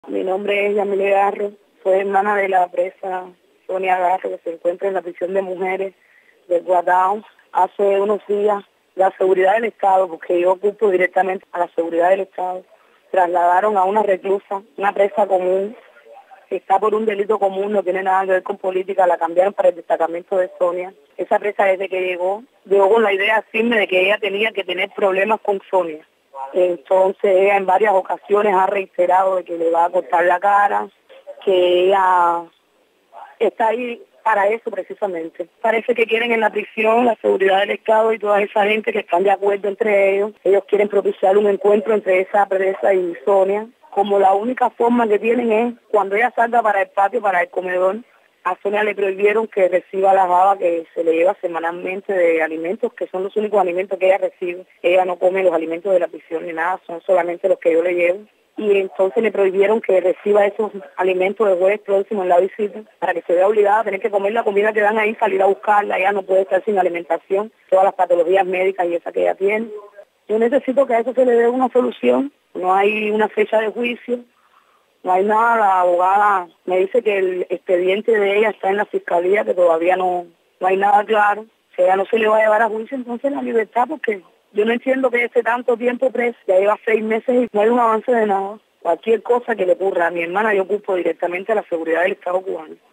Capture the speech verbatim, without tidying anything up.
Mi nombre es Yamile Garro, soy hermana de la presa Sonia Garro, que se encuentra en la prisión de mujeres de Guadao. Hace unos días, la seguridad del Estado, porque yo ocupo directamente a la seguridad del Estado, trasladaron a una reclusa, una presa común, que está por un delito común, no tiene nada que ver con política, la cambiaron para el destacamento de Sonia. Esa presa desde que llegó, llegó con la idea firme de que ella tenía que tener problemas con Sonia. Entonces ella en varias ocasiones ha reiterado de que le va a cortar la cara, que ella está ahí para eso precisamente. Parece que quieren en la prisión la seguridad del Estado y toda esa gente que están de acuerdo entre ellos. Ellos quieren propiciar un encuentro entre esa presa y Sonia. Como la única forma que tienen es cuando ella salga para el patio, para el comedor. A Sonia le prohibieron que reciba la java que se le lleva semanalmente de alimentos, que son los únicos alimentos que ella recibe. Ella no come los alimentos de la prisión ni nada, son solamente los que yo le llevo. Y entonces le prohibieron que reciba esos alimentos de jueves próximo en la visita, para que se vea obligada a tener que comer la comida que dan ahí, salir a buscarla. Ella no puede estar sin alimentación, todas las patologías médicas y esa que ella tiene. Yo necesito que a eso se le dé una solución. No hay una fecha de juicio, no hay nada. La abogada me dice que el expediente de ella está en la fiscalía, que todavía no, no hay nada claro. Si ella no se le va a llevar a juicio, entonces la libertad, porque yo no entiendo que esté tanto tiempo presa, ya lleva seis meses y no hay un avance de nada. Cualquier cosa que le ocurra a mi hermana, yo ocupo directamente a la seguridad del Estado cubano.